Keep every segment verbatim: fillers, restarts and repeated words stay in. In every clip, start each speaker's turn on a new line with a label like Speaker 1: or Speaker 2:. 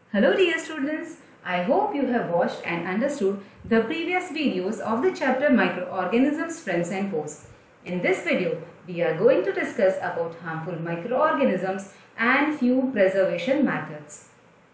Speaker 1: Hello dear students, I hope you have watched and understood the previous videos of the chapter Microorganisms, Friends and Foes. In this video, we are going to discuss about harmful microorganisms and few preservation methods.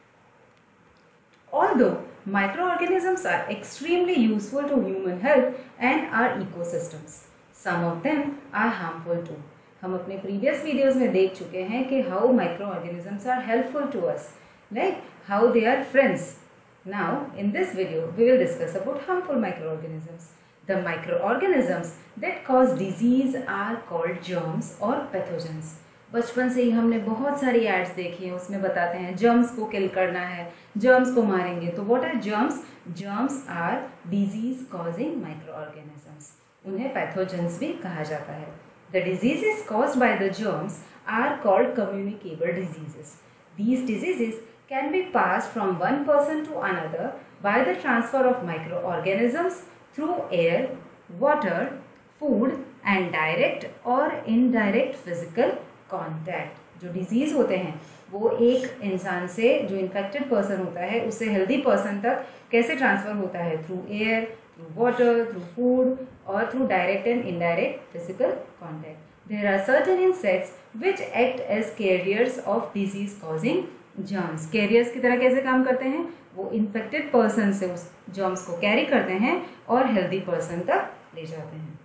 Speaker 1: Although microorganisms are extremely useful to human health and our ecosystems, some of them are harmful too. हम अपने previous videos में देख चुके हैं कि how microorganisms are helpful to us, like how they are friends. Now in this video we will discuss about harmful microorganisms. The microorganisms that cause disease are called germs or pathogens. बचपन से ही हमने बहुत सारी ads देखी हैं, उसमें बताते हैं जर्म्स को किल करना है, जर्म्स को मारेंगे. तो what are germs? Germs are disease causing microorganisms. उन्हें पैथोजेंस भी कहा जाता है. The diseases caused by the germs are called communicable diseases. These diseases can be passed from one person to another by the transfer of microorganisms through air, water, food and direct or indirect physical contact. जो disease होते हैं वो एक इंसान से, जो infected person होता है, उससे healthy person तक कैसे transfer होता है? Through air, through water, through food or through direct and indirect physical contact. There are certain insects which act as carriers of disease causing germs. Carriers की तरह कैसे काम करते हैं? वो infected person से उस germs को carry करते हैं और healthy person तक ले जाते हैं.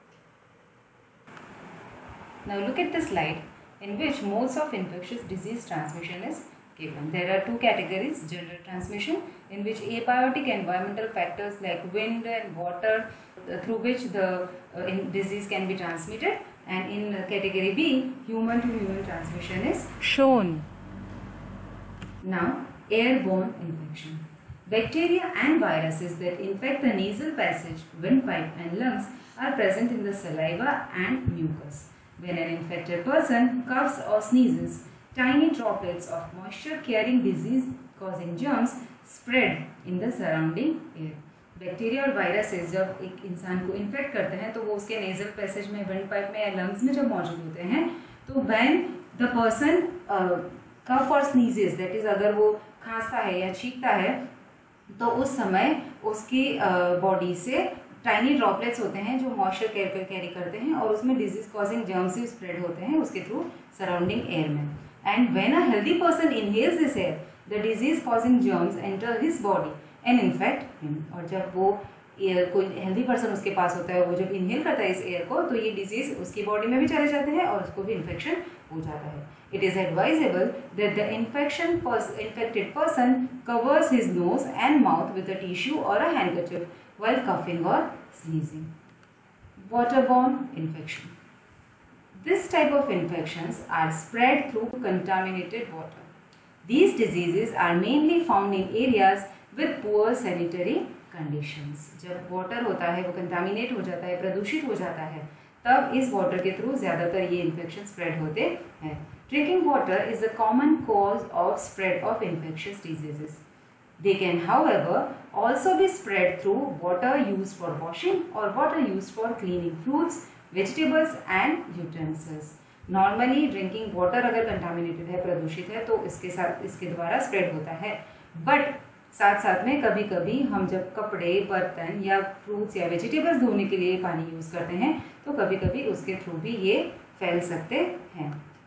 Speaker 1: Now look at the slide in which modes of infectious disease transmission is given. There are two categories: general transmission, in which abiotic environmental factors like wind and water uh, through which the uh, in disease can be transmitted, and in uh, category B, human to human transmission is shown. Now, airborne infection. Bacteria and viruses that infect the nasal passage, windpipe and lungs are present in the saliva and mucus. When an infected person coughs or sneezes, tiny droplets of moisture-carrying disease-causing germs spread in the surrounding air. Bacteria और viruses जब एक इंसान को infect करते हैं तो वो उसके नेजल पैसेज में, विंड पाइप में या लंग्स में जब मौजूद होते हैं, तो व्हेन द पर्सन कफ और स्नीजेस, दैट इज अगर वो खांसता है या छींकता है, तो उस समय उसकी बॉडी uh, से टाइनी ड्रॉपलेट्स होते हैं जो मॉइस्चर कैरी कैरी करते हैं और उसमें डिजीज कॉजिंग जर्म्स भी स्प्रेड होते हैं उसके थ्रू सराउंडिंग एयर में. And when a healthy person inhales this air, the disease-causing germs enter his body and infect him. और जब वो एयर, कोई healthy person उसके पास होता है, वो जब inhale करता है इस air को, तो ये disease उसकी body में भी चले जाते हैं और उसको भी infection हो जाता है. It is advisable that the infection infected person covers his nose and mouth with a tissue or a handkerchief while coughing or sneezing. Waterborne infection. This type of infections are spread through contaminated water. These diseases are mainly found in areas with poor sanitary conditions. जब water होता है वो contaminate हो जाता है, प्रदूषित हो जाता है, तब इस water के through ज़्यादातर ये infection spread होते हैं. Drinking water is a common cause of spread of infectious diseases. They can, however, also be spread through water used for washing or water used for cleaning fruits, vegetables and utensils. Normally drinking water अगर contaminated है, प्रदूषित है, तो इसके साथ इसके द्वारा spread होता है. But साथ साथ में कभी कभी हम जब कपड़े, बर्तन या फ्रूट्स या वेजिटेबल्स धोने के लिए पानी यूज़ करते हैं, तो कभी कभी उसके थ्रू भी ये फैल सकते हैं.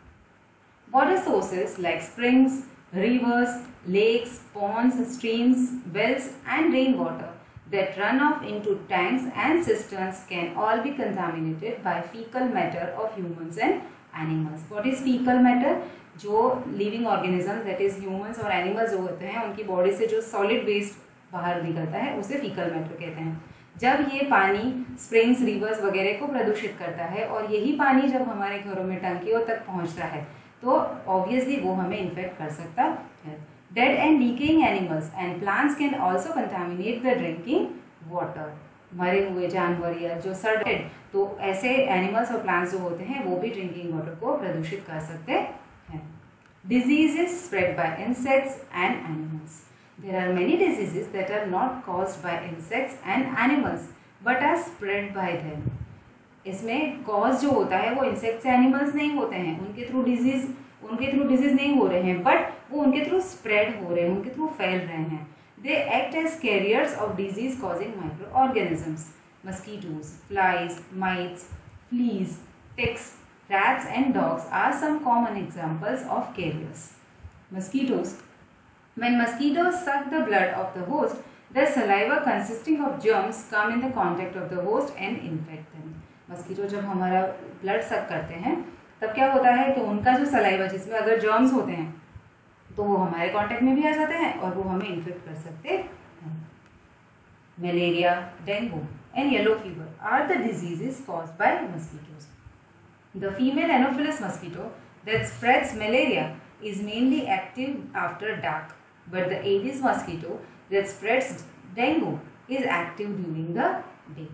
Speaker 1: Water sources like springs, rivers, lakes, ponds, streams, wells and rainwater that run off into tanks and cisterns can all be contaminated by fecal matter of humans and animals. What is fecal matter? जो living organisms, that is humans और animals जो होते हैं, उनकी body से जो solid waste बाहर निकलता है उसे fecal matter कहते हैं. जब ये पानी springs, rivers वगैरह को प्रदूषित करता है और यही पानी जब हमारे घरों में टंकियों तक पहुंचता है, तो obviously वो हमें infect कर सकता है. Dead and decaying animals and plants can also contaminate the drinking water. मरे हुए जानवर या जो सड़ डेड, तो ऐसे एनिमल्स और प्लांट्स जो होते हैं वो भी ड्रिंकिंग वाटर को प्रदूषित कर सकते हैं. Diseases spread by insects and animals. There are many diseases that are not caused by insects and animals but are spread by them. इसमें कॉज जो होता है वो इंसेक्ट्स एनिमल्स नहीं होते हैं, उनके थ्रू डिजीज उनके थ्रू डिजीज नहीं हो रहे हैं, बट वो उनके थ्रू स्प्रेड हो रहे हैं, उनके थ्रू फैल रहे हैं। They act as carriers of disease causing micro organisms. Mosquitoes, flies, mites, fleas, ticks, rats and dogs are some common examples of carriers. Mosquitoes. When mosquitoes suck the blood of the host, their saliva consisting of germs come in the contact of the host and infect them. Mosquito जब हमारा blood सक करते हैं तब क्या होता है कि उनका जो सलाइवा जिसमें अगर जर्म्स होते हैं तो वो हमारे कांटेक्ट में भी आ जाते हैं और वो हमें इन्फेक्ट कर सकते हैं। Malaria, dengue and yellow fever are the diseases caused by mosquitoes. The female Anopheles mosquito that spreads malaria is mainly active after dark, but the Aedes mosquito that spreads dengue is active during the day.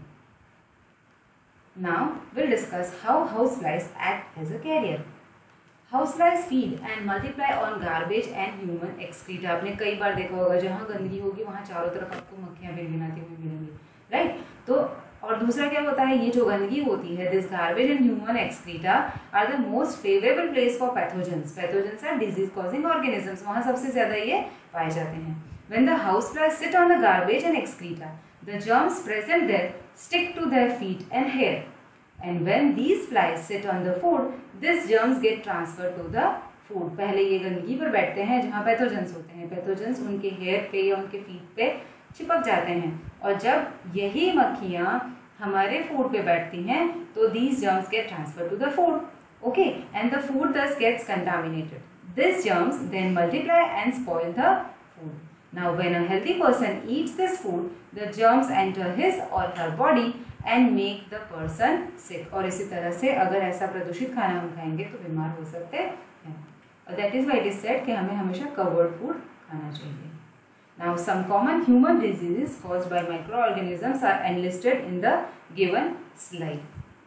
Speaker 1: Now we'll discuss how houseflies act as a carrier. Houseflies feed and multiply on garbage and human excreta. आपने कई बार देखा होगा जहाँ गंदगी होगी वहाँ चारों तरफ आपको मक्खियाँ भिनभिनाती हुई मिलेंगी, राइट? तो और दूसरा क्या होता है, ये जो गंदगी होती है, this garbage and human excreta are the most favourable place for pathogens. Pathogens are disease causing organisms, वहाँ सबसे ज्यादा ये पाए जाते हैं। When the houseflies sit on the garbage and excreta, the germs present there stick to their feet and hair, and when these flies sit on the food, this germs get transfer to the food. पहले ये गंदगी पर बैठते हैं जहाँ pathogens होते हैं, pathogens उनके हेयर पे या उनके फीट पे चिपक जाते हैं, और जब यही मक्खियाँ हमारे फूड पे बैठती हैं तो these germs get transferred to the food, okay, and the food thus gets contaminated. These germs then multiply and spoil the food. Now when a healthy person eats this food, the germs enter his or her body and make the person sick. और इसी तरह से अगर ऐसा प्रदूषित खाना हम खाएंगे तो बीमार हो सकते हैं। That is why it is said कि हमें हमेशा covered food खाना चाहिए। Now some common human diseases caused by microorganisms are enlisted in the given slide.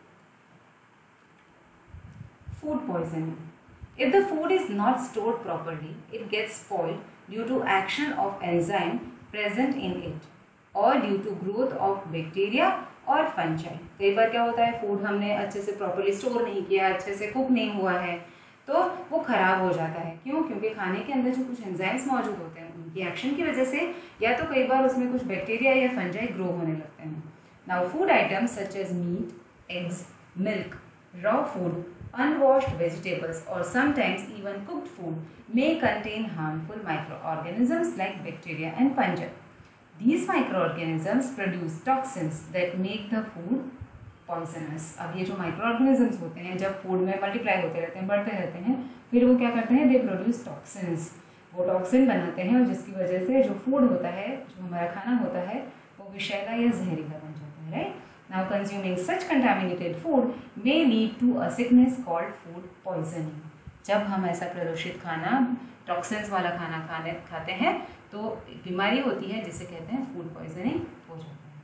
Speaker 1: Food poisoning. If the food is not stored properly, it gets spoiled due to action of enzyme present in it or due to growth of bacteria or fungi. कई बार क्या होता है, food हमने अच्छे से properly store नहीं किया, अच्छे से कुक नहीं हुआ है तो वो खराब हो जाता है। क्यों? क्योंकि खाने के अंदर जो कुछ एंजाइम्स मौजूद होते हैं उनकी एक्शन की वजह से, या तो कई बार उसमें कुछ बैक्टीरिया या फंजाई ग्रो होने लगते हैं। Now food items such as meat, eggs, milk, raw food, unwashed vegetables or sometimes even cooked food may contain harmful microorganisms like bacteria and fungi. These microorganisms produce toxins that make the food poisonous. अब ये जो microorganisms होते हैं जब food में multiply होते रहते हैं, बढ़ते रहते हैं, फिर वो क्या करते हैं, दे प्रोड्यूस टॉक्सिन्स। वो टॉक्सिन बनाते हैं और जिसकी वजह से जो फूड होता है, जो हमारा खाना होता है, वो विषैला या जहरीला बन जाता है, right? Now consuming such contaminated food may lead to a sickness called food poisoning. जब हम ऐसा प्रदूषित खाना, टॉक्सिन्स वाला खाना खाने खाते हैं तो बीमारी होती है जिसे कहते हैं फूड पॉइजनिंग हो जाता है।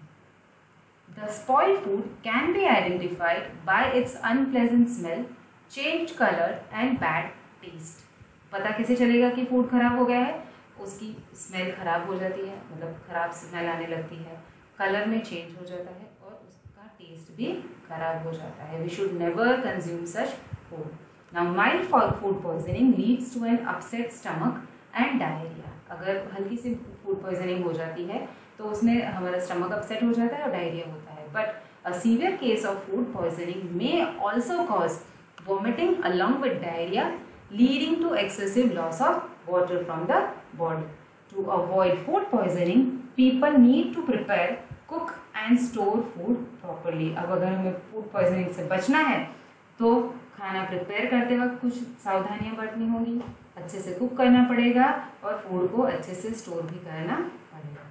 Speaker 1: The spoiled food can be identified by its unpleasant smell, changed color and bad taste. पता कैसे चलेगा कि फूड खराब हो गया है? उसकी स्मेल खराब हो जाती है, मतलब खराब स्मेल आने लगती है, कलर में चेंज हो जाता है और उसका टेस्ट भी खराब हो जाता है। We should never consume such food. Now mild food poisoning leads to an upset stomach and diarrhea. अगर हल्की सी फूड पॉइजनिंग हो जाती है तो उसमें हमारा स्टमक अपसेट हो जाता है और डायरिया होता है। But a severe case of food poisoning may also cause vomiting along with diarrhoea leading to excessive loss of water from the body. To avoid food poisoning people need to prepare, cook and store food properly. अब अगर हमें food poisoning से बचना है तो खाना prepare करते वक्त कुछ सावधानियां बरतनी होंगी, अच्छे से कुक करना पड़ेगा और फूड को अच्छे से स्टोर भी करना पड़ेगा।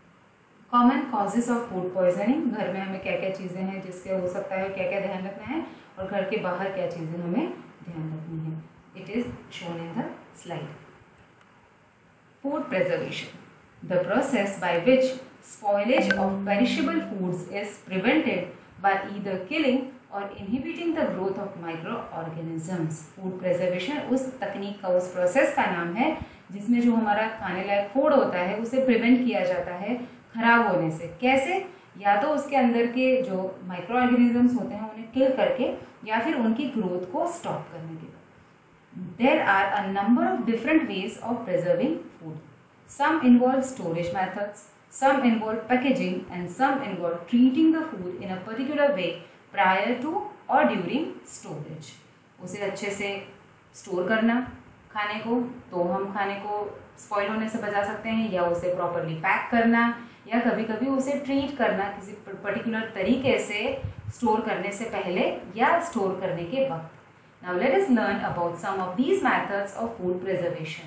Speaker 1: Common causes of food poisoning, घर में हमें क्या क्या चीज़ें हैं जिसके हो सकता है, क्या क्या ध्यान रखना है, और घर के बाहर क्या चीज़ें हमें ध्यान रखनी है। It is shown in the slide. Food preservation, the process by which spoilage of perishable foods is prevented by either killing or inhibiting the growth of microorganisms. Food preservation उस तकनीक का, उस प्रोसेस का नाम है जिसमें जो हमारा खाने लायक फूड होता है उसे प्रिवेंट किया जाता है खराब होने से। कैसे? या तो उसके अंदर के जो माइक्रो ऑर्गेनिजम्स होते हैं उन्हें किल करके, या फिर उनकी ग्रोथ को स्टॉप करने के बाद। There are a number of different ways of preserving food. Some involve storage methods, some involve packaging, and some involve treating the food in a particular way prior to or during storage. उसे अच्छे से store करना खाने को, तो हम खाने को स्पॉइल होने से बचा सकते हैं, या उसे प्रॉपरली पैक करना, या कभी कभी उसे ट्रीट करना किसी पर्टिकुलर तरीके से स्टोर करने से पहले या स्टोर करने के वक्त. Now let us learn about some of these methods of food preservation.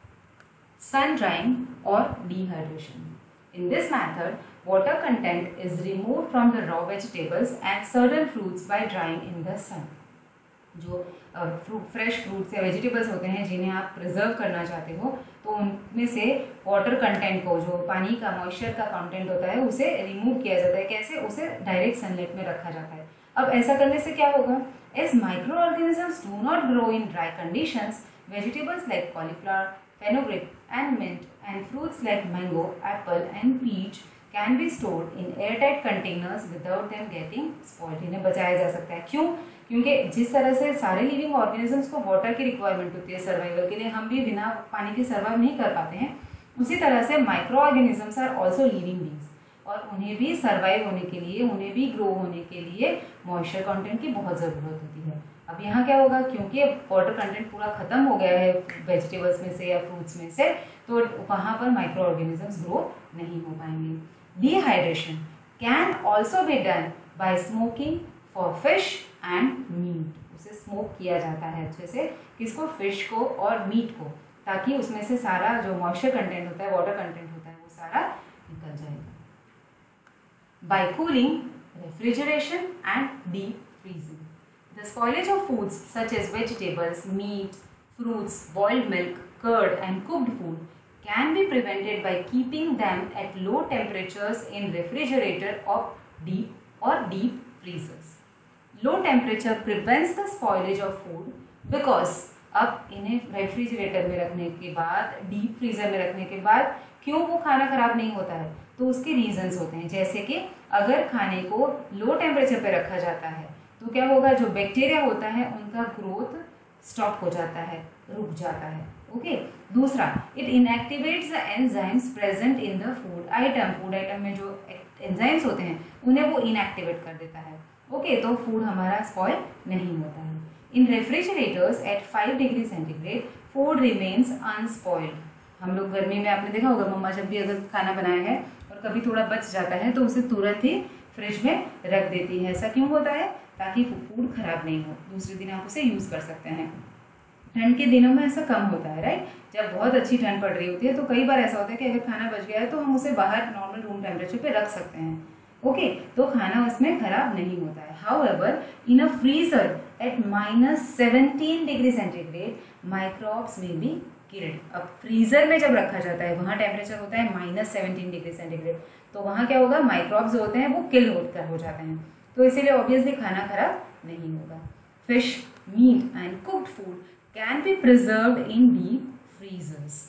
Speaker 1: Sun drying or dehydration. In this method, water content is removed from the raw vegetables and certain fruits by drying in the sun. जो fresh fruits या vegetables होते हैं जिन्हें आप preserve करना चाहते हो, तो उनमें से वाटर कंटेंट को, जो पानी का मॉइस्चर का कंटेंट होता है, उसे रिमूव किया जाता है. कैसे? उसे डायरेक्ट सनलाइट में रखा जाता है. अब ऐसा करने से क्या होगा? As microorganisms do not grow in dry conditions, vegetables like cauliflower, fenugreek and mint, and fruits like mango, apple and peach can be stored in airtight containers without them getting spoiled. इन्हें बचाया जा सकता है. क्यों? क्योंकि जिस तरह से सारे लिविंग ऑर्गेनिजम्स को वाटर की रिक्वायरमेंट होती है सर्वाइवल के लिए, हम भी बिना पानी के सर्वाइव नहीं कर पाते हैं, उसी तरह से micro organisms are also living beings, और उन्हें भी सर्वाइव होने के लिए, उन्हें भी ग्रो होने के लिए मॉइस्चर कंटेंट की बहुत ज़रूरत होती है. अब यहाँ क्या होगा? क्योंकि वाटर कंटेंट पूरा खत्म हो गया है वेजिटेबल्स में से या फ्रूट्स में से, तो वहाँ पर माइक्रो ऑर्गेनिजम्स ग्रो नहीं हो पाएंगे. Dehydration can also be done by smoking for fish and meat. उसे स्मोक किया जाता है अच्छे से, किसको? फिश को और मीट को, ताकि उसमें से सारा जो मॉइस्चर कंटेंट होता है, वाटर कंटेंट होता है, वो सारा निकल जाएगा. By cooling, refrigeration and deep freezing. The spoilage of foods such as vegetables, meat, fruits, boiled milk, curd and cooked food can be prevented by keeping them at low temperatures in refrigerator or deep or deep freezers. Low temperature prevents the spoilage of food because अब इन्हें refrigerator में रखने के बाद, deep freezer में रखने के बाद क्यों वो खाना खराब नहीं होता है? तो उसके रीजंस होते हैं. जैसे कि अगर खाने को लो टेम्परेचर पे रखा जाता है तो क्या होगा? जो बैक्टीरिया होता है उनका ग्रोथ स्टॉप हो जाता है, रुक जाता है. ओके. दूसरा, it inactivates the enzymes present in the food item. Food item में जो एंजाइम्स होते हैं उन्हें वो इनएक्टिवेट कर देता है. ओके. तो फूड हमारा स्पॉइल नहीं होता है. In refrigerators at five degree centigrade food remains unspoiled. हम लोग गर्मी में आपने देखा होगा, मम्मा जब भी अगर खाना बनाया है और कभी थोड़ा बच जाता है तो उसे तुरंत ही फ्रिज में रख देती है. ऐसा क्यों होता है? ताकि फूड खराब नहीं हो, दूसरे दिन आप उसे यूज़ कर सकते हैं. ठंड के दिनों में ऐसा कम होता है, राइट? जब बहुत अच्छी ठंड पड़ रही होती है तो कई बार ऐसा होता है कि अगर खाना बच गया है तो हम उसे बाहर नॉर्मल रूम टेम्परेचर पे रख सकते हैं. ओके. तो खाना उसमें खराब नहीं होता है. However in a freezer at minus seventeen degree centigrade microbes may be killed. अब फ्रीजर में जब रखा जाता है वहाँ टेम्परेचर होता है माइनस सेवनटीन डिग्री सेंटीग्रेड, तो वहाँ क्या होगा? माइक्रोब्स जो होते हैं वो किल होकर हो जाते हैं. तो इसीलिए ऑब्वियसली खाना खराब नहीं होगा. Fish, meat and cooked food can be preserved in deep freezers.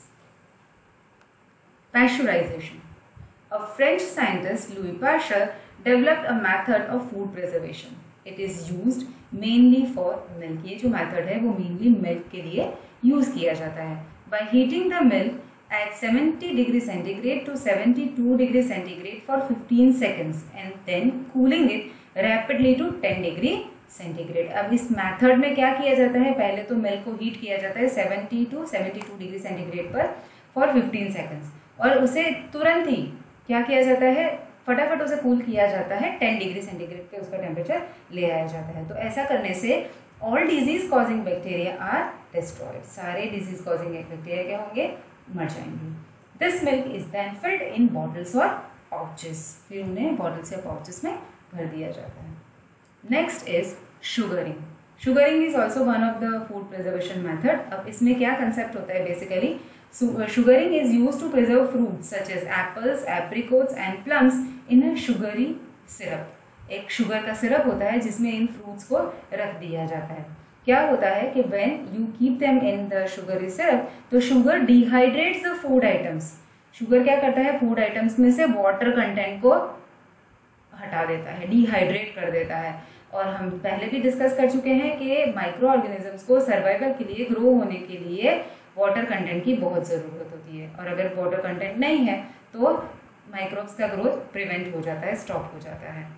Speaker 1: Pasteurization. A French scientist, Louis Pasteur, developed a method of food preservation. It is used mainly for milk. ये जो method है वो mainly milk के लिए use किया जाता है. By heating the milk at seventy degree centigrade to seventy-two degree centigrade for fifteen seconds and then cooling it rapidly to ten degree centigrade. अब इस method में क्या किया जाता है? पहले तो milk को heat किया जाता है seventy to seventy-two degree centigrade पर for fifteen seconds, और उसे तुरंत ही क्या किया जाता है? फटाफट उसे कूल किया जाता है टेन डिग्री सेंटीग्रेड पे उसका टेम्परेचर ले आया जाता है. तो ऐसा करने से all disease causing bacteria are destroyed. सारे डिजीज कॉजिंग बैक्टीरिया क्या होंगे? मर जाएंगे. This milk is then filled in bottles और पाउचेस. फिर उन्हें बॉटल्स या पाउचेस में भर दिया जाता है. Next is sugaring. Sugaring is also one of the food preservation method. अब इसमें क्या कंसेप्ट होता है? Basically So, uh, sugaring is used to preserve fruits such as apples, apricots and plums in a sugary syrup. एक sugar का syrup होता है जिसमें इन फ्रूट्स को रख दिया जाता है. क्या होता है कि when you keep them in the sugary syrup, तो sugar dehydrates the food items. Sugar क्या करता है? फूड आइटम्स में से वाटर कंटेंट को हटा देता है, डिहाइड्रेट कर देता है, और हम पहले भी डिस्कस कर चुके हैं कि माइक्रो ऑर्गेनिजम्स को सर्वाइवल के लिए, ग्रो होने के लिए वाटर कंटेंट की बहुत ज़रूरत होती है, और अगर वाटर कंटेंट नहीं है तो माइक्रोब्स का ग्रोथ प्रिवेंट हो जाता है, स्टॉप हो जाता है।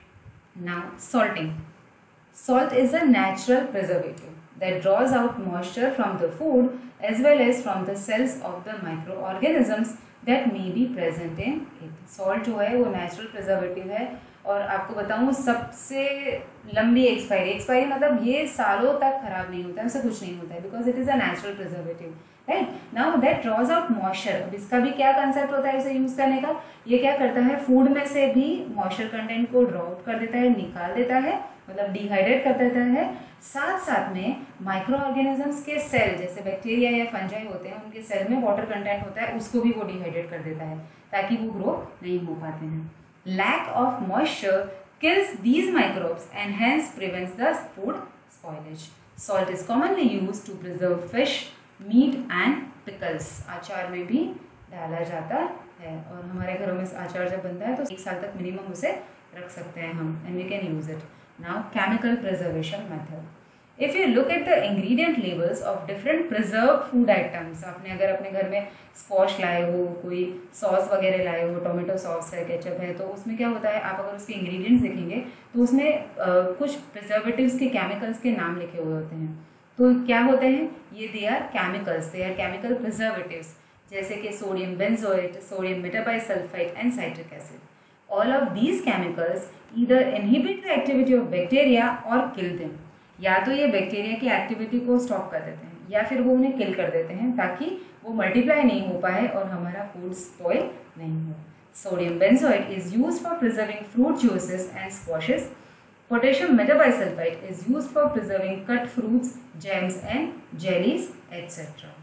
Speaker 1: Now salting. Salt is a natural preservative that draws out moisture from the food as well as from the cells of the micro organisms that may be present in it. Salt जो है वो natural preservative है, और आपको बताऊँ सबसे लंबी expiry, expiry मतलब ये सालों तक खराब नहीं होता है, उससे कुछ नहीं होता है, because it is a natural preservative, right. Now that draws out moisture, अब इसका भी क्या कंसेप्ट होता है इसे यूज़ करने का, ये क्या करता है, फूड में से भी मॉइस्चर कंटेंट को ड्रॉ आउट कर देता है, निकाल देता है, मतलब डिहाइड्रेट कर देता है। साथ साथ में माइक्रो ऑर्गेनिजम्स के सेल, जैसे बैक्टीरिया या फंजाई होते हैं, उनके सेल में वाटर कंटेंट होता है, उसको भी वो डिहाइड्रेट कर देता है ताकि वो ग्रो नहीं हो पाते हैं। Lack of moisture kills these microbes and hence prevents the food spoilage. Salt is commonly used to preserve fish, meat and pickles. अचार में भी डाला जाता है, और हमारे घरों में अचार जब बनता है तो एक साल तक मिनिमम उसे रख सकते हैं हम, and we can use it. Now chemical preservation method. If you look at the ingredient labels of different preserved food items, आपने अगर अपने घर में स्क्वॉश लाए हो, कोई सॉस वगैरह लाए हो, टोमेटो सॉस है, केचप है, तो उसमें क्या होता है, आप अगर उसके इंग्रेडिएंट्स देखेंगे तो उसमें आ, कुछ प्रिजर्वेटिव्स के, केमिकल्स के नाम लिखे हुए होते हैं। तो क्या होते हैं ये, they are chemicals, they are chemical preservatives, जैसे कि sodium benzoate, sodium metabisulphite and citric acid. All of these chemicals either inhibit the activity of bacteria और किल देम, या तो ये बैक्टीरिया की एक्टिविटी को स्टॉप कर देते हैं या फिर वो उन्हें किल कर देते हैं ताकि वो मल्टीप्लाई नहीं हो पाए और हमारा फूड स्पॉइल नहीं हो। Sodium benzoate is used for preserving fruit juices and squashes. Potassium metabisulphite is used for preserving cut fruits, jams and jellies etcetera.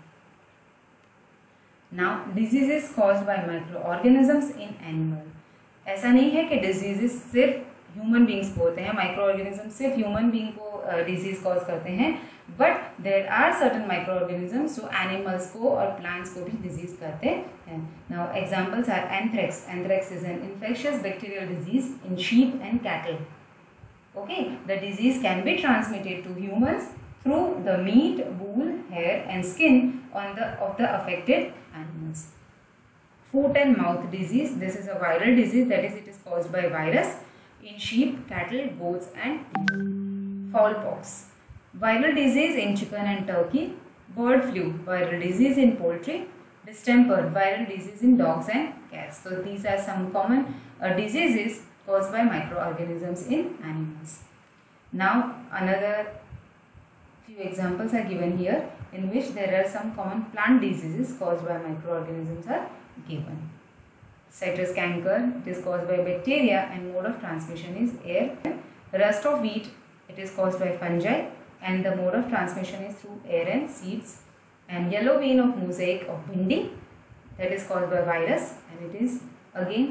Speaker 1: Now diseases caused by micro organisms in animal. ऐसा नहीं है कि diseases सिर्फ human beings को होते हैं, micro organism सिर्फ human being को डिजीज uh, कॉज करते हैं, but there are certain micro organisms जो एनिमल्स को और प्लांट्स को भी डिजीज करते हैं। Now examples are anthrax. Anthrax is an infectious bacterial disease in sheep and cattle. Okay, the disease can be transmitted to humans through the meat, wool, hair and skin on the of the affected animals. Foot and mouth disease, this is a viral disease, that is it is caused by virus in sheep, cattle, goats and fowlpox. Viral disease in chicken and turkey. Bird flu, viral disease in poultry. Distemper, viral disease in dogs and cats. So these are some common uh, diseases caused by microorganisms in animals. Now another few examples are given here in which there are some common plant diseases caused by microorganisms are given. Citrus canker, it is caused by bacteria and mode of transmission is air. Rust of wheat, it is caused by fungi and the mode of transmission is through air and seeds. And yellow vein of mosaic of bhindi, that is caused by virus and it is again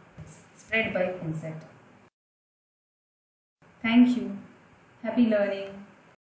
Speaker 1: spread by insect. Thank you. Happy learning.